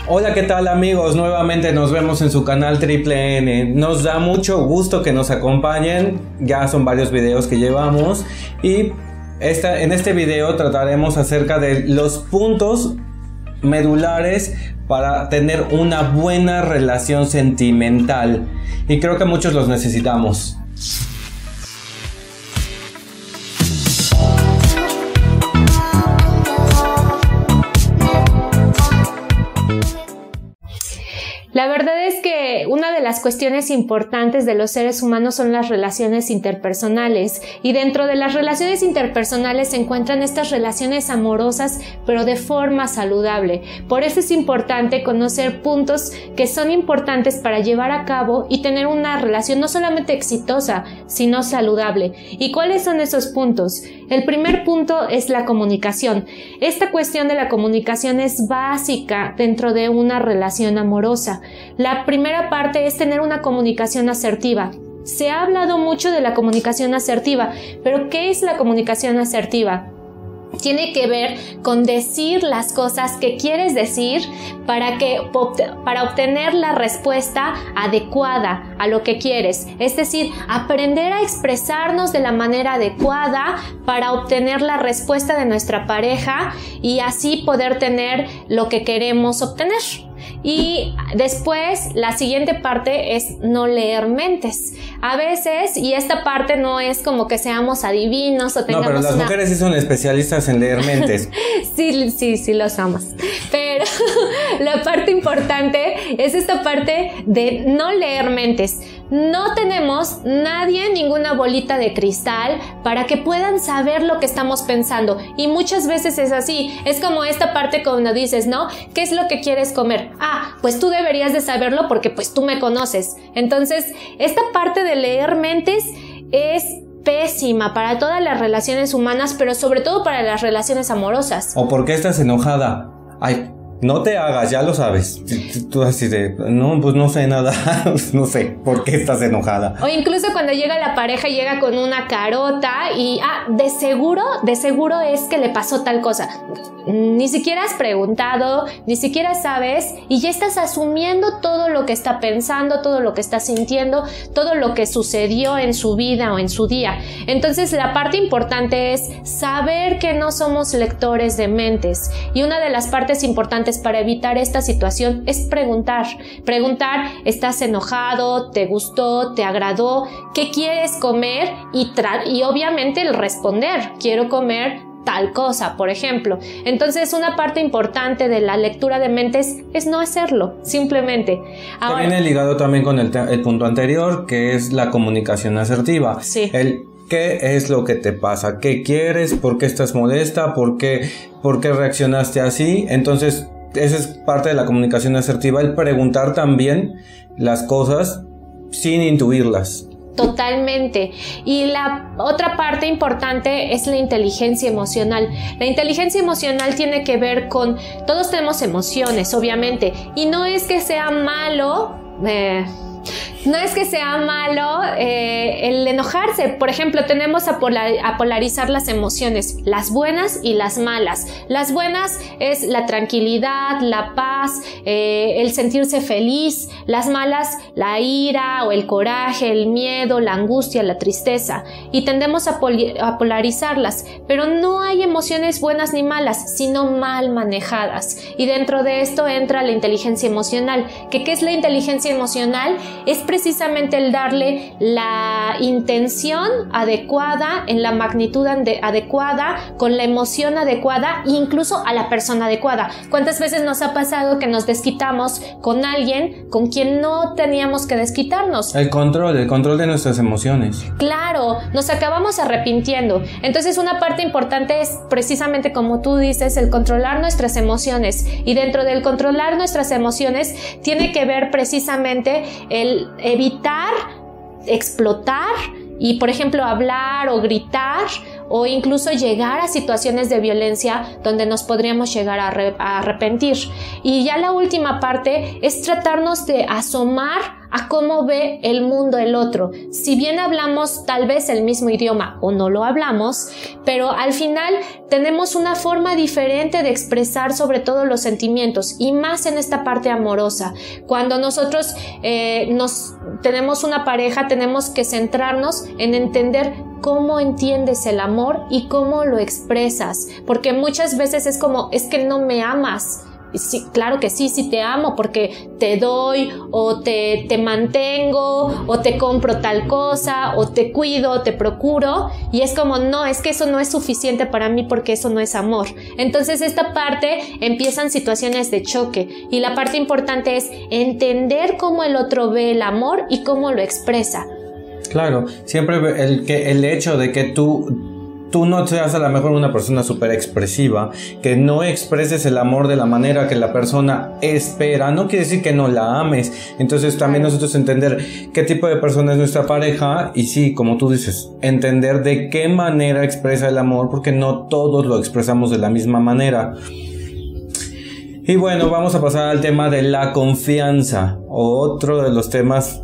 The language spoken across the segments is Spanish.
Hola, ¿qué tal amigos? Nuevamente nos vemos en su canal Triple N. Nos da mucho gusto que nos acompañen. Ya son varios videos que llevamos y en este video trataremos acerca de los puntos medulares para tener una buena relación sentimental. Y creo que muchos los necesitamos. La verdad es que una de las cuestiones importantes de los seres humanos son las relaciones interpersonales, y dentro de las relaciones interpersonales se encuentran estas relaciones amorosas, pero de forma saludable. Por eso es importante conocer puntos que son importantes para llevar a cabo y tener una relación no solamente exitosa, sino saludable. ¿Y cuáles son esos puntos? El primer punto es la comunicación. Esta cuestión de la comunicación es básica dentro de una relación amorosa. La primera parte es tener una comunicación asertiva. Se ha hablado mucho de la comunicación asertiva, pero ¿qué es la comunicación asertiva? Tiene que ver con decir las cosas que quieres decir para obtener la respuesta adecuada a lo que quieres. Es decir, aprender a expresarnos de la manera adecuada para obtener la respuesta de nuestra pareja y así poder tener lo que queremos obtener. Y después la siguiente parte es no leer mentes. A veces, y esta parte no es como que seamos adivinos o tengamos No, pero las mujeres sí son especialistas en leer mentes. Sí lo somos. Pero la parte importante es esta parte de no leer mentes. No tenemos ninguna bolita de cristal para que puedan saber lo que estamos pensando. Y muchas veces es así. Es como esta parte cuando dices, ¿no? ¿Qué es lo que quieres comer? Ah, pues tú deberías de saberlo porque pues tú me conoces. Entonces, esta parte de leer mentes es pésima para todas las relaciones humanas, pero sobre todo para las relaciones amorosas. ¿O por qué estás enojada? Ay, no te hagas, ya lo sabes. Tú así de, no, pues no sé nada. No sé por qué estás enojada. O incluso cuando llega la pareja, llega con una carota y, de seguro es que le pasó tal cosa. Ni siquiera has preguntado, ni siquiera sabes, y ya estás asumiendo todo lo que está pensando, todo lo que está sintiendo, todo lo que sucedió en su vida o en su día. Entonces, la parte importante es saber que no somos lectores de mentes. Y una de las partes importantes para evitar esta situación es preguntar. Preguntar, ¿estás enojado? ¿Te gustó? ¿Te agradó? ¿Qué quieres comer? Y obviamente el responder, quiero comer tal cosa, por ejemplo. Entonces, una parte importante de la lectura de mentes es no hacerlo, simplemente. Ahora, viene ligado también con el punto anterior, que es la comunicación asertiva. Sí. ¿Qué es lo que te pasa? ¿Qué quieres? ¿Por qué estás molesta? ¿Por qué reaccionaste así? Entonces, esa es parte de la comunicación asertiva, el preguntar también las cosas sin intuirlas. Totalmente. Y la otra parte importante es la inteligencia emocional. La inteligencia emocional tiene que ver con, todos tenemos emociones, obviamente, y no es que sea malo, el enojarse. Por ejemplo, tenemos a polarizar las emociones, las buenas y las malas. Las buenas es la tranquilidad, la paz, el sentirse feliz. Las malas, la ira o el coraje, el miedo, la angustia, la tristeza. Y tendemos a polarizarlas. Pero no hay emociones buenas ni malas, sino mal manejadas. Y dentro de esto entra la inteligencia emocional. ¿Qué es la inteligencia emocional? Es precisamente el darle la intención adecuada, en la magnitud adecuada, con la emoción adecuada e incluso a la persona adecuada. ¿Cuántas veces nos ha pasado que nos desquitamos con alguien con quien no teníamos que desquitarnos? El control de nuestras emociones. Claro, nos acabamos arrepintiendo. Entonces, una parte importante es precisamente, como tú dices, el controlar nuestras emociones. Y dentro del controlar nuestras emociones tiene que ver precisamente el evitar explotar y, por ejemplo, hablar o gritar o incluso llegar a situaciones de violencia donde nos podríamos llegar a arrepentir. Y ya la última parte es tratarnos de asomar a cómo ve el mundo el otro. Si bien hablamos tal vez el mismo idioma o no lo hablamos, pero al final tenemos una forma diferente de expresar sobre todo los sentimientos, y más en esta parte amorosa. Cuando nosotros tenemos una pareja, tenemos que centrarnos en entender cómo entiendes el amor y cómo lo expresas, porque muchas veces es como, es que no me amas. Sí, claro que sí te amo porque te doy o te mantengo o te compro tal cosa o te cuido, te procuro, y es como no, es que eso no es suficiente para mí porque eso no es amor. Entonces esta parte empiezan situaciones de choque, y la parte importante es entender cómo el otro ve el amor y cómo lo expresa. Claro, siempre el hecho de que tú no seas a lo mejor una persona súper expresiva, que no expreses el amor de la manera que la persona espera, no quiere decir que no la ames. Entonces también nosotros entender qué tipo de persona es nuestra pareja, y sí, como tú dices, entender de qué manera expresa el amor, porque no todos lo expresamos de la misma manera. Y bueno, vamos a pasar al tema de la confianza, otro de los temas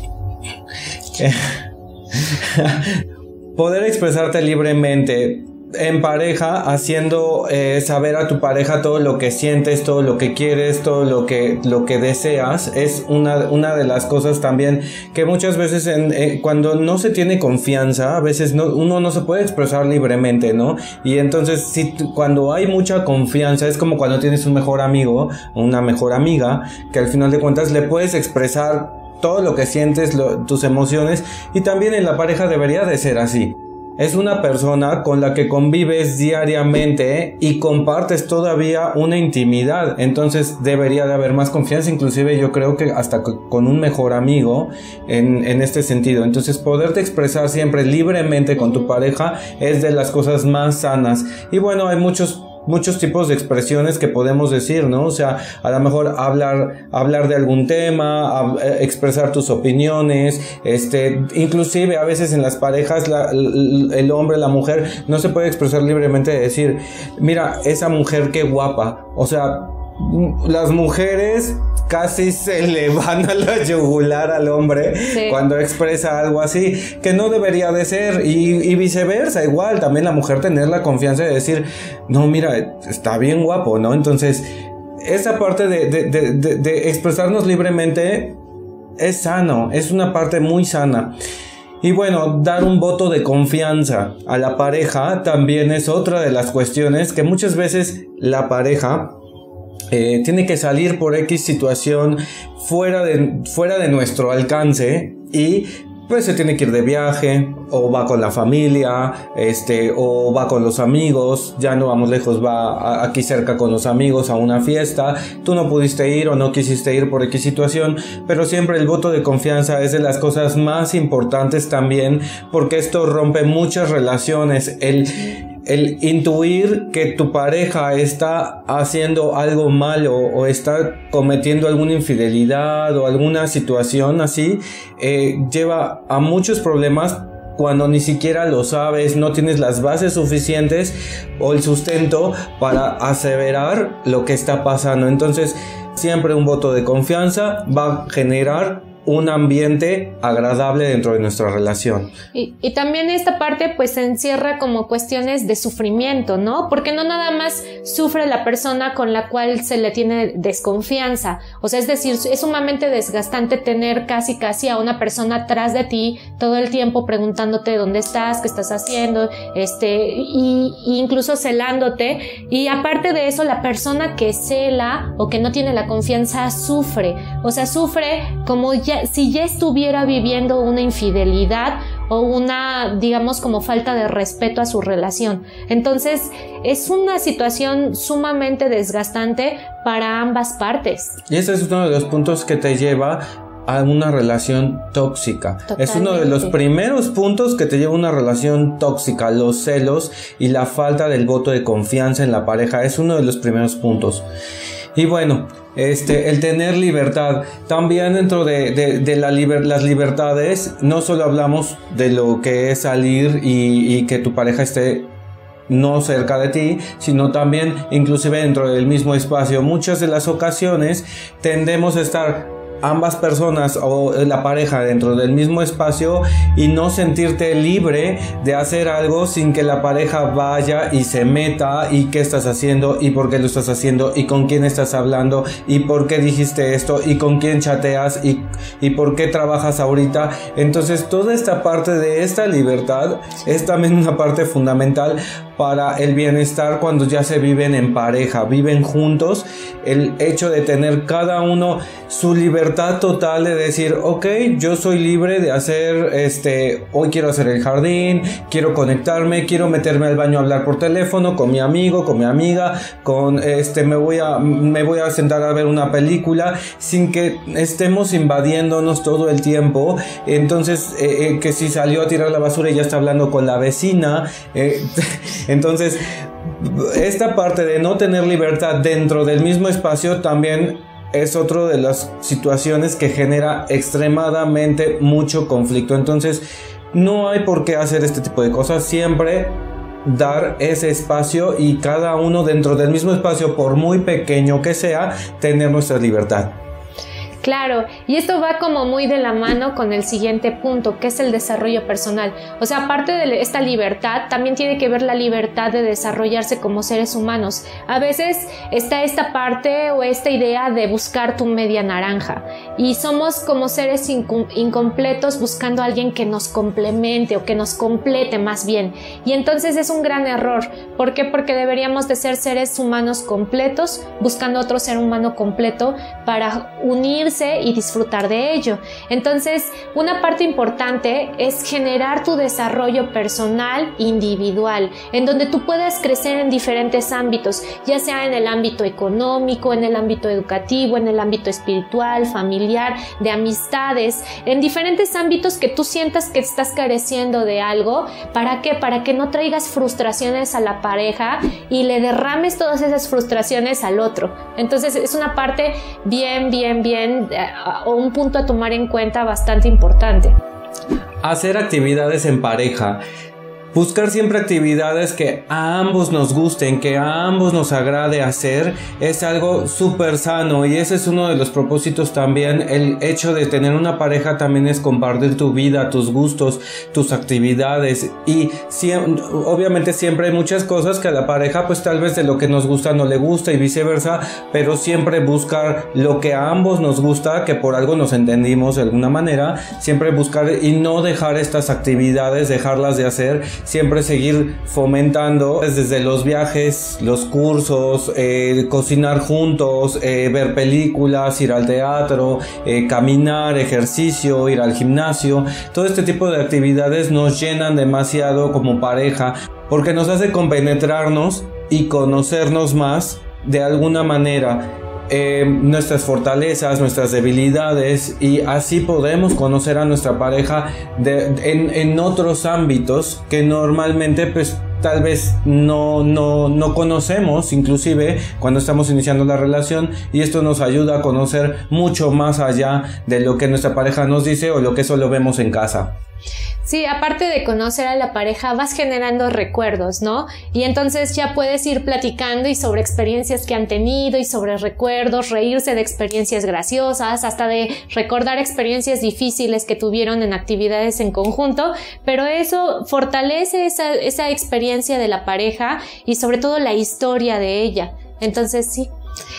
poder expresarte libremente en pareja, haciendo saber a tu pareja todo lo que sientes, todo lo que quieres, todo lo que deseas, es una de las cosas también que muchas veces cuando no se tiene confianza, a veces uno no se puede expresar libremente, ¿no? Y entonces cuando hay mucha confianza, es como cuando tienes un mejor amigo o una mejor amiga, que al final de cuentas le puedes expresar todo lo que sientes, tus emociones, y también en la pareja debería de ser así. Es una persona con la que convives diariamente y compartes todavía una intimidad, entonces debería de haber más confianza, inclusive yo creo que hasta con un mejor amigo en este sentido. Entonces poderte expresar siempre libremente con tu pareja es de las cosas más sanas. Y bueno, hay muchos tipos de expresiones que podemos decir, ¿no? O sea, a lo mejor hablar de algún tema, expresar tus opiniones, inclusive a veces en las parejas el hombre, la mujer no se puede expresar libremente de decir, mira, esa mujer qué guapa. O sea, las mujeres casi se le van a la yugular al hombre, sí, cuando expresa algo así, que no debería de ser, y viceversa, igual, también la mujer tener la confianza de decir, no, mira, está bien guapo, ¿no? Entonces, esa parte de expresarnos libremente es sano, es una parte muy sana. Y bueno, dar un voto de confianza a la pareja también es otra de las cuestiones que muchas veces la pareja tiene que salir por X situación fuera de nuestro alcance, y pues se tiene que ir de viaje, o va con la familia, o va con los amigos, ya no vamos lejos, va aquí cerca con los amigos a una fiesta, tú no pudiste ir o no quisiste ir por X situación, pero siempre el voto de confianza es de las cosas más importantes también, porque esto rompe muchas relaciones. El intuir que tu pareja está haciendo algo malo o está cometiendo alguna infidelidad o alguna situación así, lleva a muchos problemas cuando ni siquiera lo sabes, no tienes las bases suficientes o el sustento para aseverar lo que está pasando. Entonces, siempre un voto de confianza va a generar un ambiente agradable dentro de nuestra relación. Y también esta parte pues se encierra como cuestiones de sufrimiento, ¿no? Porque no nada más sufre la persona con la cual se le tiene desconfianza. O sea, es decir, es sumamente desgastante tener casi a una persona atrás de ti todo el tiempo preguntándote dónde estás, qué estás haciendo, y incluso celándote. Y aparte de eso, la persona que cela o que no tiene la confianza sufre. O sea, sufre como si ya estuviera viviendo una infidelidad o una, digamos, como falta de respeto a su relación. Entonces, es una situación sumamente desgastante para ambas partes. Y ese es uno de los puntos que te lleva a una relación tóxica. Totalmente. Es uno de los primeros puntos que te lleva a una relación tóxica. Los celos y la falta del voto de confianza en la pareja es uno de los primeros puntos. Y bueno, el tener libertad, también dentro de las libertades, no solo hablamos de lo que es salir y que tu pareja esté no cerca de ti, sino también inclusive dentro del mismo espacio. Muchas de las ocasiones tendemos a estar ambas personas o la pareja dentro del mismo espacio y no sentirte libre de hacer algo sin que la pareja vaya y se meta y qué estás haciendo y por qué lo estás haciendo y con quién estás hablando y por qué dijiste esto y con quién chateas y por qué trabajas ahorita. Entonces toda esta parte de esta libertad es también una parte fundamental para el bienestar cuando ya se viven en pareja, viven juntos. El hecho de tener cada uno su libertad total de decir, ok, yo soy libre de hacer, hoy quiero hacer el jardín, quiero conectarme, quiero meterme al baño a hablar por teléfono con mi amigo, con mi amiga, me voy a sentar a ver una película sin que estemos invadiéndonos todo el tiempo. Entonces, que si salió a tirar la basura y ya está hablando con la vecina, entonces esta parte de no tener libertad dentro del mismo espacio también es otra de las situaciones que genera extremadamente mucho conflicto. Entonces no hay por qué hacer este tipo de cosas, siempre dar ese espacio y cada uno dentro del mismo espacio, por muy pequeño que sea, tener nuestra libertad. Claro, y esto va como muy de la mano con el siguiente punto, que es el desarrollo personal. O sea, aparte de esta libertad, también tiene que ver la libertad de desarrollarse como seres humanos. A veces está esta parte o esta idea de buscar tu media naranja, y somos como seres incompletos buscando a alguien que nos complemente o que nos complete más bien. Y entonces es un gran error. ¿Por qué? Porque deberíamos de ser seres humanos completos, buscando otro ser humano completo para unirse y disfrutar de ello. Entonces, una parte importante es generar tu desarrollo personal individual, en donde tú puedas crecer en diferentes ámbitos, ya sea en el ámbito económico, en el ámbito educativo, en el ámbito espiritual, familiar, de amistades, en diferentes ámbitos que tú sientas que estás careciendo de algo. ¿Para qué? Para que no traigas frustraciones a la pareja y le derrames todas esas frustraciones al otro. Entonces, es una parte bien, o un punto a tomar en cuenta bastante importante. Hacer actividades en pareja. Buscar siempre actividades que a ambos nos gusten, que a ambos nos agrade hacer, es algo súper sano, y ese es uno de los propósitos también. El hecho de tener una pareja también es compartir tu vida, tus gustos, tus actividades, y obviamente siempre hay muchas cosas que a la pareja pues tal vez de lo que nos gusta no le gusta y viceversa, pero siempre buscar lo que a ambos nos gusta, que por algo nos entendimos de alguna manera, siempre buscar y no dejar estas actividades, dejarlas de hacer. Siempre seguir fomentando desde los viajes, los cursos, cocinar juntos, ver películas, ir al teatro, caminar, ejercicio, ir al gimnasio. Todo este tipo de actividades nos llenan demasiado como pareja, porque nos hace compenetrarnos y conocernos más de alguna manera. Nuestras fortalezas, nuestras debilidades, y así podemos conocer a nuestra pareja en otros ámbitos que normalmente pues tal vez no conocemos, inclusive cuando estamos iniciando la relación, y esto nos ayuda a conocer mucho más allá de lo que nuestra pareja nos dice o lo que solo vemos en casa. Sí, aparte de conocer a la pareja, vas generando recuerdos, ¿no? Y entonces ya puedes ir platicando y sobre experiencias que han tenido y sobre recuerdos, reírse de experiencias graciosas, hasta de recordar experiencias difíciles que tuvieron en actividades en conjunto, pero eso fortalece esa experiencia de la pareja y sobre todo la historia de ella. Entonces sí.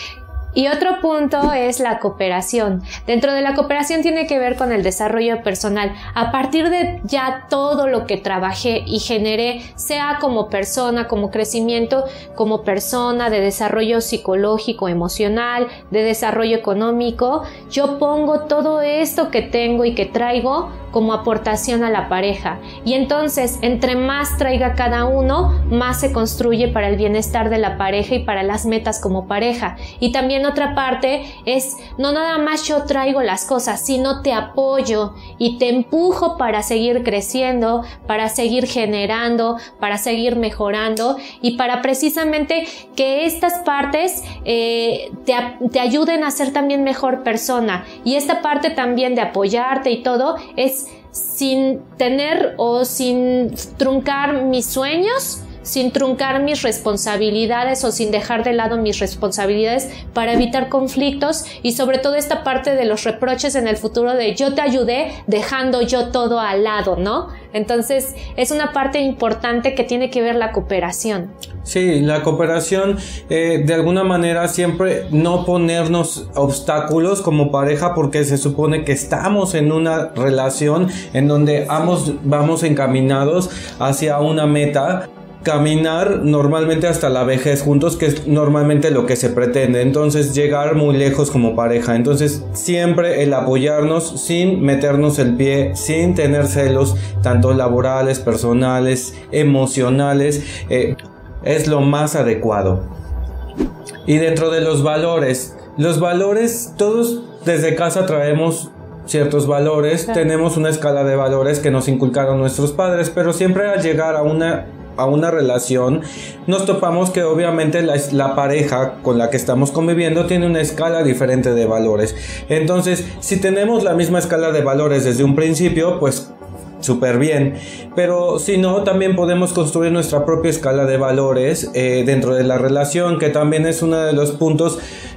Y otro punto es la cooperación. Dentro de la cooperación tiene que ver con el desarrollo personal. A partir de ya todo lo que trabajé y generé, sea como persona, como crecimiento, como persona, de desarrollo psicológico, emocional, de desarrollo económico, yo pongo todo esto que tengo y que traigo como aportación a la pareja. Y entonces, entre más traiga cada uno, más se construye para el bienestar de la pareja y para las metas como pareja. Y también otra parte es, no nada más yo traigo las cosas, sino te apoyo y te empujo para seguir creciendo, para seguir generando, para seguir mejorando y para precisamente que estas partes te ayuden a ser también mejor persona. Y esta parte también de apoyarte y todo es sin tener o sin truncar mis sueños, sin truncar mis responsabilidades o sin dejar de lado mis responsabilidades para evitar conflictos y sobre todo esta parte de los reproches en el futuro de yo te ayudé dejando yo todo al lado, ¿no? Entonces es una parte importante que tiene que ver la cooperación. Sí, la cooperación, de alguna manera siempre no ponernos obstáculos como pareja porque se supone que estamos en una relación en donde ambos vamos encaminados hacia una meta. Caminar normalmente hasta la vejez juntos, que es normalmente lo que se pretende, entonces llegar muy lejos como pareja. Entonces siempre el apoyarnos sin meternos el pie, sin tener celos tanto laborales, personales, emocionales, es lo más adecuado. Y dentro de los valores, todos desde casa traemos ciertos valores, claro. Tenemos una escala de valores que nos inculcaron nuestros padres, pero siempre al llegar a una relación nos topamos que obviamente la pareja con la que estamos conviviendo tiene una escala diferente de valores. Entonces, si tenemos la misma escala de valores desde un principio, pues súper bien, pero si no, también podemos construir nuestra propia escala de valores dentro de la relación, que también es uno de los puntos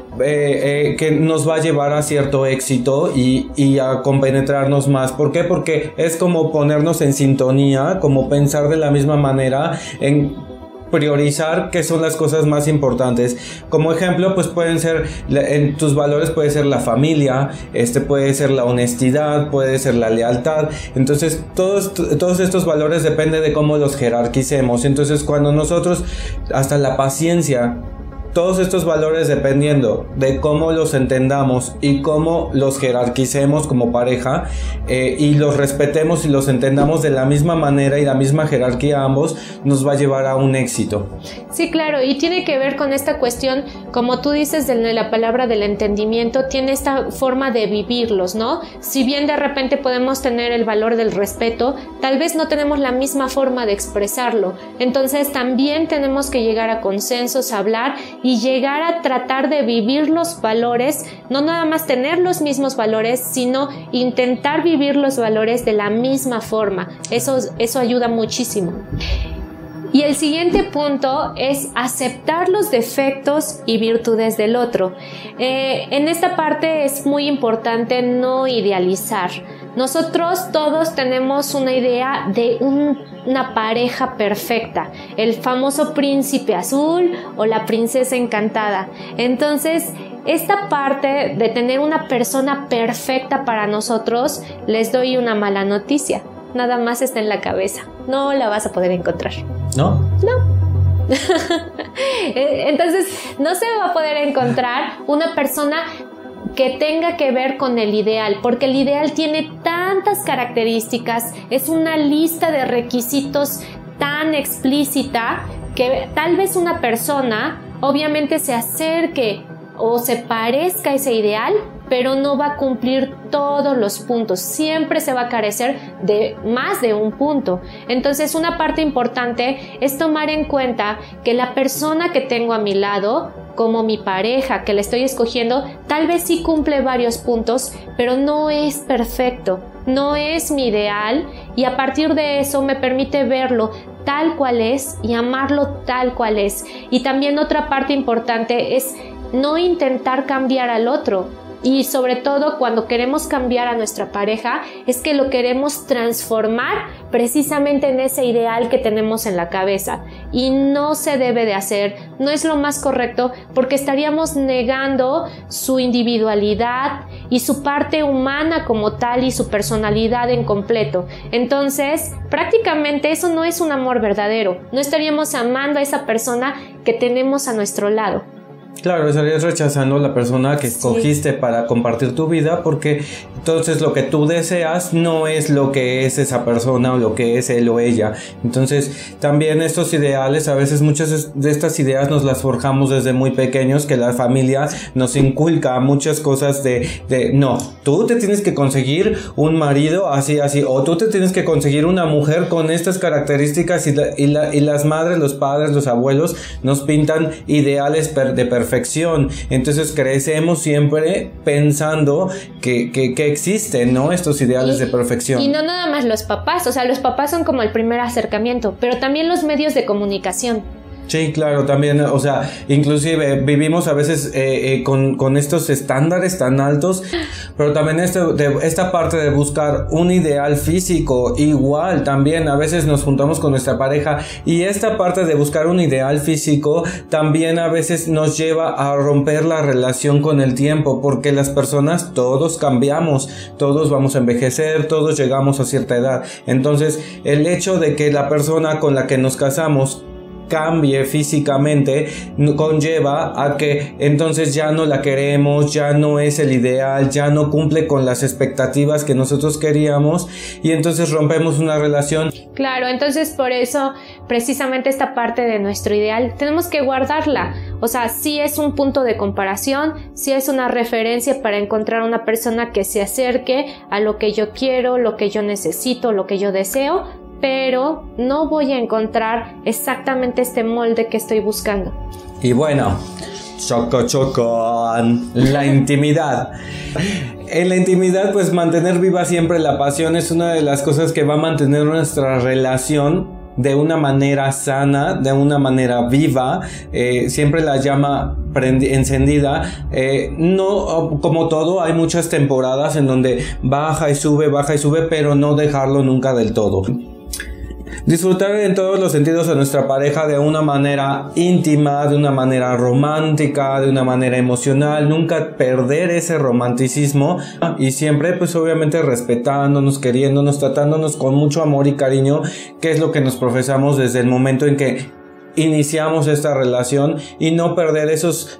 que nos va a llevar a cierto éxito y a compenetrarnos más. ¿Por qué? Porque es como ponernos en sintonía, como pensar de la misma manera, en priorizar qué son las cosas más importantes. Como ejemplo, pues pueden ser, en tus valores puede ser la familia, puede ser la honestidad, puede ser la lealtad. Entonces todos estos valores depende de cómo los jerarquicemos. Entonces cuando nosotros, hasta la paciencia, todos estos valores, dependiendo de cómo los entendamos y cómo los jerarquicemos como pareja, y los respetemos y los entendamos de la misma manera y la misma jerarquía ambos, nos va a llevar a un éxito. Sí, claro, y tiene que ver con esta cuestión, como tú dices, de la palabra del entendimiento, tiene esta forma de vivirlos, ¿no? Si bien de repente podemos tener el valor del respeto, tal vez no tenemos la misma forma de expresarlo. Entonces también tenemos que llegar a consensos, a hablar y llegar a tratar de vivir los valores, no nada más tener los mismos valores, sino intentar vivir los valores de la misma forma. Eso ayuda muchísimo. Y el siguiente punto es aceptar los defectos y virtudes del otro. En esta parte es muy importante no idealizar. Nosotros todos tenemos una idea de una pareja perfecta, el famoso príncipe azul o la princesa encantada. Entonces, esta parte de tener una persona perfecta para nosotros, les doy una mala noticia. Nada más está en la cabeza. No la vas a poder encontrar. ¿No? No. Entonces, no se va a poder encontrar una persona que tenga que ver con el ideal, porque el ideal tiene tantas características, es una lista de requisitos tan explícita que tal vez una persona obviamente se acerque o se parezca a ese ideal, pero no va a cumplir todos los puntos, siempre se va a carecer de más de un punto. Entonces una parte importante es tomar en cuenta que la persona que tengo a mi lado, como mi pareja que le estoy escogiendo, tal vez sí cumple varios puntos, pero no es perfecto, no es mi ideal, y a partir de eso me permite verlo tal cual es y amarlo tal cual es. Y también otra parte importante es no intentar cambiar al otro. Y sobre todo cuando queremos cambiar a nuestra pareja, es que lo queremos transformar precisamente en ese ideal que tenemos en la cabeza. Y no se debe de hacer, no es lo más correcto, porque estaríamos negando su individualidad y su parte humana como tal y su personalidad en completo. Entonces, prácticamente eso no es un amor verdadero. No estaríamos amando a esa persona que tenemos a nuestro lado. Claro, estarías rechazando a la persona que escogiste para compartir tu vida, porque entonces lo que tú deseas no es lo que es esa persona o lo que es él o ella. Entonces también estos ideales, a veces muchas de estas ideas nos las forjamos desde muy pequeños, que la familia nos inculca muchas cosas de no, tú te tienes que conseguir un marido así, o tú te tienes que conseguir una mujer con estas características, y las madres, los padres, los abuelos nos pintan ideales de perfección. Entonces crecemos siempre pensando que existen, ¿no? Estos ideales de perfección. Y no nada más los papás, o sea, los papás son como el primer acercamiento, pero también los medios de comunicación. Sí, claro, también, o sea, inclusive vivimos a veces con estos estándares tan altos, pero también esta parte de buscar un ideal físico igual, también a veces nos juntamos con nuestra pareja, y esta parte de buscar un ideal físico también a veces nos lleva a romper la relación con el tiempo, porque las personas todos cambiamos, todos vamos a envejecer, todos llegamos a cierta edad. Entonces el hecho de que la persona con la que nos casamos cambie físicamente conlleva a que entonces ya no la queremos, ya no es el ideal, ya no cumple con las expectativas que nosotros queríamos, y entonces rompemos una relación. Claro, entonces por eso precisamente esta parte de nuestro ideal tenemos que guardarla. O sea, sí es un punto de comparación, sí es una referencia para encontrar una persona que se acerque a lo que yo quiero, lo que yo necesito, lo que yo deseo, pero no voy a encontrar exactamente este molde que estoy buscando. Y bueno, la intimidad. En la intimidad, pues mantener viva siempre la pasión es una de las cosas que va a mantener nuestra relación de una manera sana, de una manera viva, siempre la llama encendida. No, como todo, hay muchas temporadas en donde baja y sube, pero no dejarlo nunca del todo. Disfrutar en todos los sentidos a nuestra pareja de una manera íntima, de una manera romántica, de una manera emocional, nunca perder ese romanticismo, y siempre pues obviamente respetándonos, queriéndonos, tratándonos con mucho amor y cariño, que es lo que nos profesamos desde el momento en que iniciamos esta relación, y no perder esos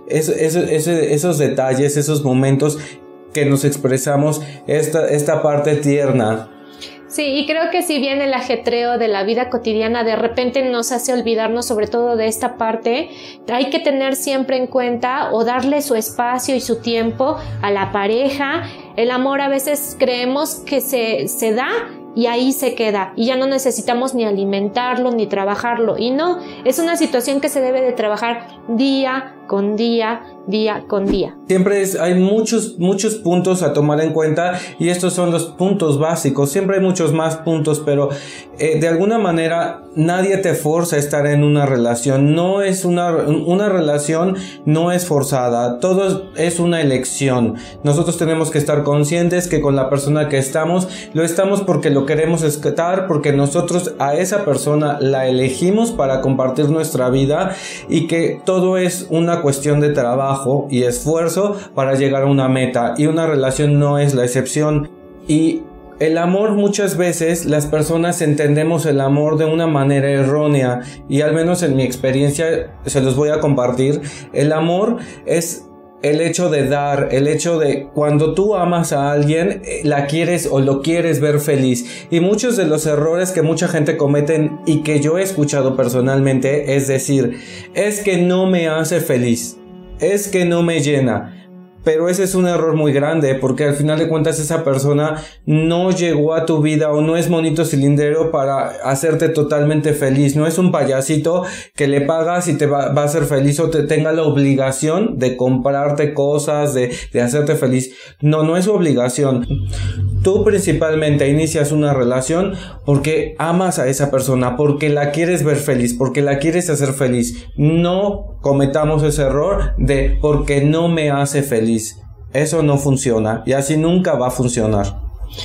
detalles, esos momentos que nos expresamos, esta parte tierna. Sí, y creo que si bien el ajetreo de la vida cotidiana de repente nos hace olvidarnos sobre todo de esta parte, hay que tener siempre en cuenta o darle su espacio y su tiempo a la pareja. El amor a veces creemos que se da y ahí se queda, y ya no necesitamos ni alimentarlo ni trabajarlo, y no, es una situación que se debe de trabajar día con día, día con día. Siempre hay muchos puntos a tomar en cuenta, y estos son los puntos básicos. Siempre hay muchos más puntos, pero de alguna manera nadie te forza a estar en una relación. No es una relación, no es forzada, todo es una elección. Nosotros tenemos que estar conscientes que con la persona que estamos, lo estamos porque lo queremos estar, porque nosotros a esa persona la elegimos para compartir nuestra vida, y que todo es una cuestión de trabajo y esfuerzo para llegar a una meta, y una relación no es la excepción. Y el amor, muchas veces las personas entendemos el amor de una manera errónea, y al menos en mi experiencia se los voy a compartir. El amor es el hecho de dar, el hecho de cuando tú amas a alguien, la quieres o lo quieres ver feliz. Y muchos de los errores que mucha gente cometen y que yo he escuchado personalmente es decir, es que no me hace feliz, es que no me llena. Pero ese es un error muy grande, porque al final de cuentas esa persona no llegó a tu vida, o no es monito cilindrero para hacerte totalmente feliz. No es un payasito que le pagas y te va a hacer feliz, o te tenga la obligación de comprarte cosas, de hacerte feliz. No es su obligación. Tú principalmente inicias una relación porque amas a esa persona, porque la quieres ver feliz, porque la quieres hacer feliz. No cometamos ese error de porque no me hace feliz. Eso no funciona, y así nunca va a funcionar.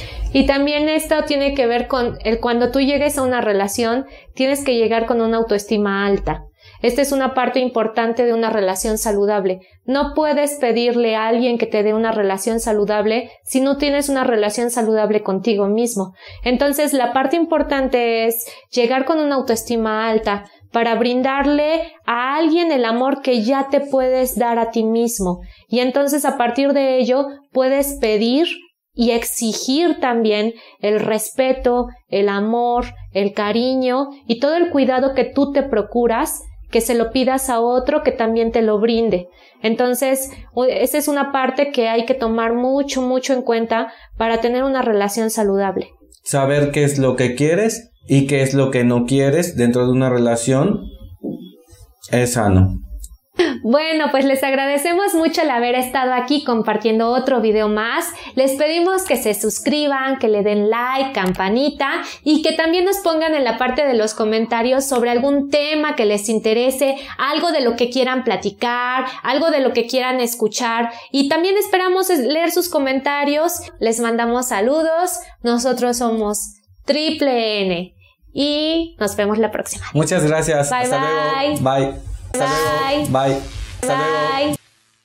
Y también esto tiene que ver con cuando tú llegues a una relación, tienes que llegar con una autoestima alta. Esta es una parte importante de una relación saludable. No puedes pedirle a alguien que te dé una relación saludable si no tienes una relación saludable contigo mismo. Entonces, la parte importante es llegar con una autoestima alta, para brindarle a alguien el amor que ya te puedes dar a ti mismo. Y entonces a partir de ello puedes pedir y exigir también el respeto, el amor, el cariño y todo el cuidado que tú te procuras, que se lo pidas a otro que también te lo brinde. Entonces, esa es una parte que hay que tomar mucho, mucho en cuenta para tener una relación saludable. Saber qué es lo que quieres y qué es lo que no quieres dentro de una relación es sano. Bueno, pues les agradecemos mucho el haber estado aquí compartiendo otro video más. Les pedimos que se suscriban, que le den like, campanita y que también nos pongan en la parte de los comentarios sobre algún tema que les interese, algo de lo que quieran platicar, algo de lo que quieran escuchar y también esperamos leer sus comentarios. Les mandamos saludos. Nosotros somos Triple N y nos vemos la próxima. Muchas gracias. Bye, Hasta bye. luego. Bye. Hasta luego. Bye. Hasta luego.